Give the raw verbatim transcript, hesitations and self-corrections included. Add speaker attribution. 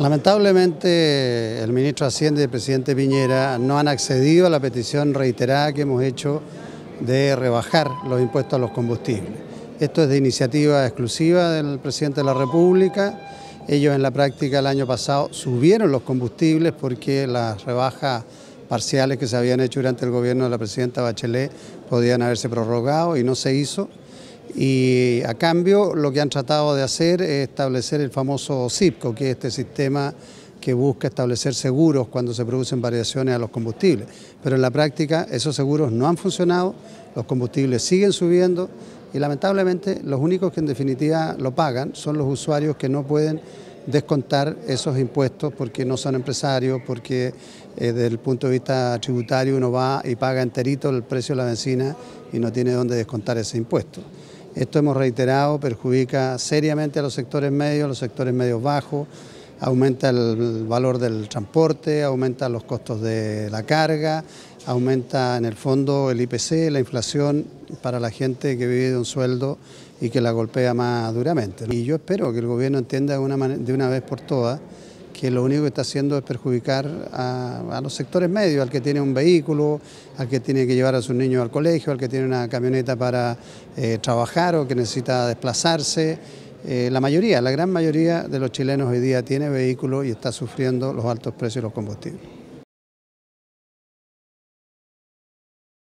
Speaker 1: Lamentablemente el ministro de Hacienda y el presidente Piñera no han accedido a la petición reiterada que hemos hecho de rebajar los impuestos a los combustibles. Esto es de iniciativa exclusiva del presidente de la República. Ellos en la práctica el año pasado subieron los combustibles porque las rebajas parciales que se habían hecho durante el gobierno de la presidenta Bachelet podían haberse prorrogado y no se hizo. Y a cambio lo que han tratado de hacer es establecer el famoso CIPCO, que es este sistema que busca establecer seguros cuando se producen variaciones a los combustibles. Pero en la práctica esos seguros no han funcionado, los combustibles siguen subiendo y lamentablemente los únicos que en definitiva lo pagan son los usuarios que no pueden descontar esos impuestos porque no son empresarios, porque eh, desde el punto de vista tributario uno va y paga enterito el precio de la benzina y no tiene dónde descontar ese impuesto. Esto hemos reiterado, perjudica seriamente a los sectores medios, a los sectores medios bajos, aumenta el valor del transporte, aumenta los costos de la carga, aumenta en el fondo el I P C, la inflación para la gente que vive de un sueldo y que la golpea más duramente. Y yo espero que el gobierno entienda de una, de una vez por todas que lo único que está haciendo es perjudicar a, a los sectores medios, al que tiene un vehículo, al que tiene que llevar a sus niños al colegio, al que tiene una camioneta para eh, trabajar o que necesita desplazarse. Eh, la mayoría, la gran mayoría de los chilenos hoy día tiene vehículos y está sufriendo los altos precios de los combustibles.